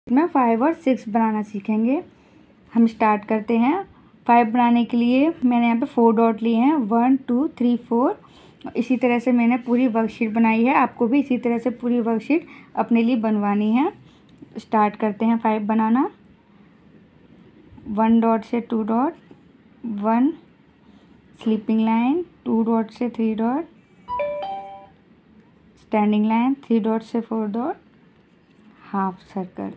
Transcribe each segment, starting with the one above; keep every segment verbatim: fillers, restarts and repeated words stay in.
में फाइव और सिक्स बनाना सीखेंगे। हम स्टार्ट करते हैं। फाइव बनाने के लिए मैंने यहाँ पे फोर डॉट लिए हैं, वन टू थ्री फोर। इसी तरह से मैंने पूरी वर्कशीट बनाई है। आपको भी इसी तरह से पूरी वर्कशीट अपने लिए बनवानी है। स्टार्ट करते हैं फाइव बनाना। वन डॉट से two dot, one sleeping line, two dot से three dot, standing line, three dot से four dot, half circle.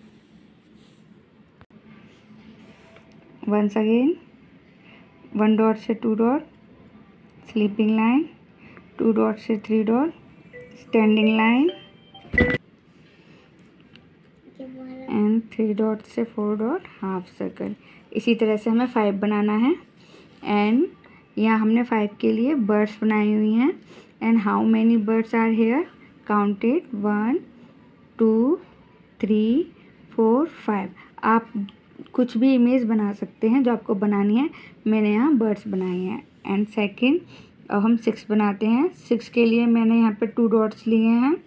Once again one dot से two dot, sleeping line, two dot से three dot, standing line and three dot से four dot, half circle. इसी तरह से हमें five बनाना है। And यहाँ हमने फाइव के लिए बर्ड्स बनाई हुई हैं। And how many birds are here, counted one two three four five. आप कुछ भी इमेज बना सकते हैं जो आपको बनानी है। मैंने यहाँ बर्ड्स बनाए हैं। एंड सेकंड अब हम सिक्स बनाते हैं। सिक्स के लिए मैंने यहाँ पे टू डॉट्स लिए हैं,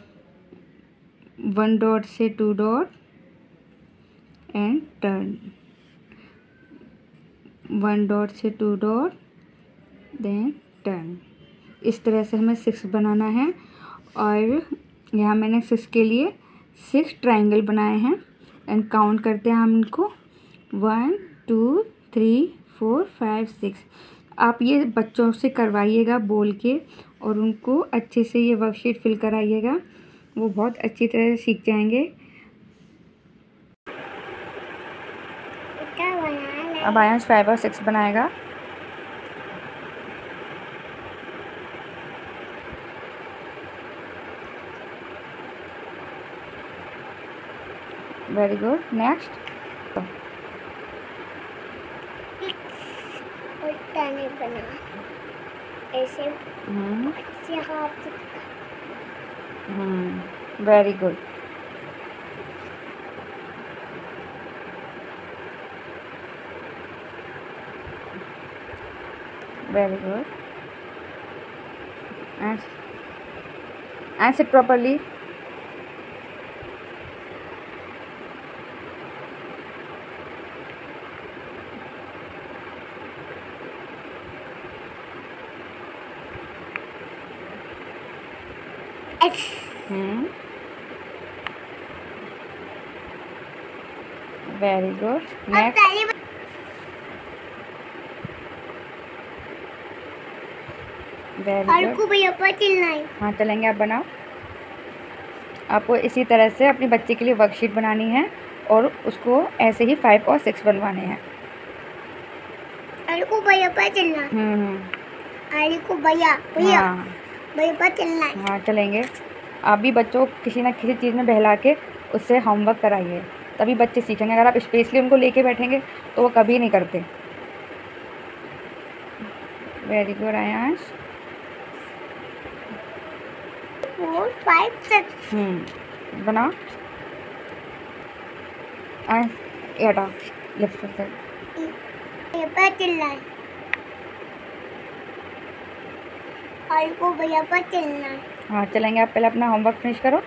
वन डॉट से two dot and turn, one dot से टू डॉट देन टर्न। इस तरह से हमें सिक्स बनाना है। और यहाँ मैंने सिक्स के लिए सिक्स ट्रायंगल बनाए हैं। एंड काउंट करते हैं हम इनको, one two three four five six. आप ये बच्चों से करवाइएगा बोल के और उनको अच्छे से ये वर्कशीट फिल कराइएगा, वो बहुत अच्छी तरह से सीख जाएंगे। अब आयांश फाइव और सिक्स बनाएगा। Very good. नेक्स्ट बना ऐसे ऐसे हाथ। Hmm very good. Very good. and and sit properly. Hmm. Very good. Next. Very good. भैया पर चलना है। हाँ चलेंगे, आप बनाओ। आपको इसी तरह से अपने बच्चे के लिए वर्कशीट बनानी है और उसको ऐसे ही फाइव और सिक्स बनवाने हैं। को भैया पर चलना है। हम्म को भैया भैया हाँ भैया पर चलना है। हाँ चलेंगे। आप भी बच्चों को किसी न किसी चीज़ में बहला के उससे होमवर्क कराइए, तभी बच्चे सीखेंगे। अगर आप स्पेशली उनको लेके बैठेंगे तो वो कभी नहीं करते। Very good Aayansh. Four five six. Hmm बनाओ। आयांश ये हटाओ, लेफ्ट साइड। भैया पर चलना है। और को भैया पर चलना है। हाँ चलेंगे। आप पहले अपना होमवर्क फिनिश करो।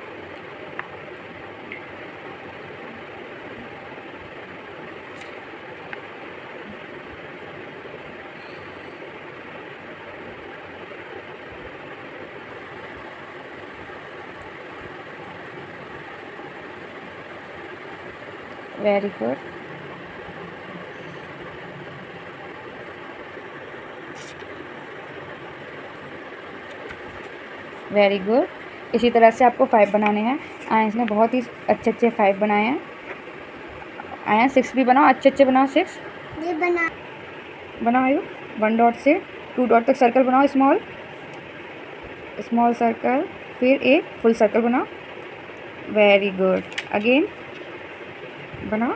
Very good. Very good. इसी तरह से आपको फाइव बनाने हैं। आयांश ने बहुत ही अच्छे अच्छे फाइव बनाए हैं। आयांश सिक्स भी बनाओ, अच्छे अच्छे बनाओ। सिक्स ये बना बनाओ। आयु वन डॉट से टू डॉट तक सर्कल बनाओ, स्मॉल स्मॉल सर्कल, फिर एक फुल सर्कल बनाओ। Very good. अगेन बनाओ।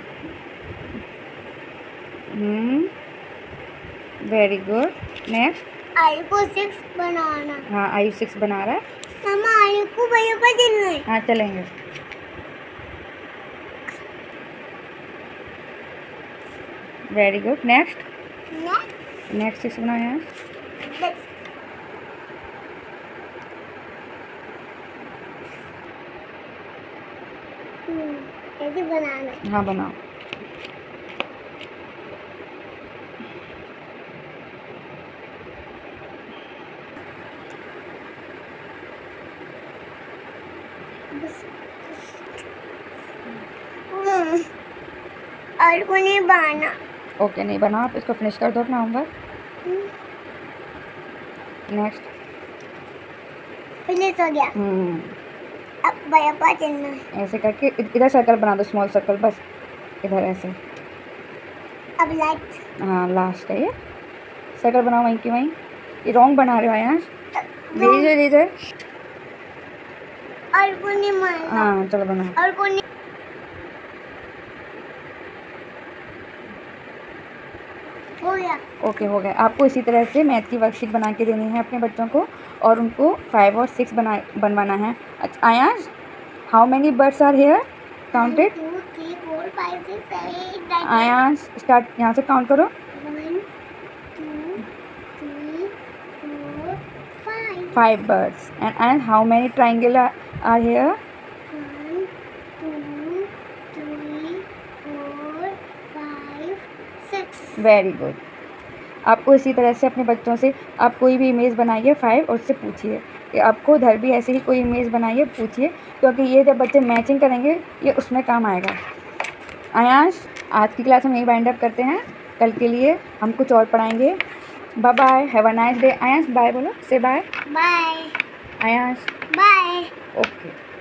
Hmm very good. नेक्स्ट आई को सिक्स बनाना। हाँ आयु सिक्स बना रहा है। मामा आई को भैया पर चलना है। हाँ चलेंगे। Very good. Next next next six बनाओ यहाँ। Hmm. ऐसे बनाना है। हाँ बनाओ। हम्म, और को नहीं बनाना। ओके नहीं बनाओ, आप इसको फिनिश कर दो अपना होमवर्क। नेक्स्ट। फिनिश हो गया। हम्म अब भैया पर चलना है। ऐसे करके इ- इधर सर्कल बना दो, स्मॉल सर्कल, बस इधर ऐसे। अब लाइट। हाँ लास्ट है ये। सर्कल बनाओ वहीं की वहीं। ये रॉन्ग बना रहे हो यार। इधर इधर। और को नहीं मारना। हाँ चलो बनाओ। और को नहीं। हो गया। ओके हो गया। आपको इसी तरह से मैथ की वर्कशीट बना के देनी है अपने बच्चों को, और उनको फाइव और सिक्स बना बनवाना है। अच्छा Aayansh, how many birds are here counted? Two three four five six seven eight nine. Aayansh start, यहाँ से काउंट करो। One two three four five. Five birds. And and how many triangle are here? One two three four five six. Very good. आपको इसी तरह से अपने बच्चों से आप कोई भी इमेज बनाइए फाइव और उससे पूछिए कि आपको उधर भी ऐसे ही कोई इमेज बनाइए, पूछिए, क्योंकि ये जब बच्चे मैचिंग करेंगे ये उसमें काम आएगा। आयांश आज की क्लास हम यही वाइंड अप करते हैं, कल के लिए हम कुछ और पढ़ाएंगे। Bye bye, have a nice day. Aayansh bye बोलो, say bye. Bye. Aayansh bye. Okay.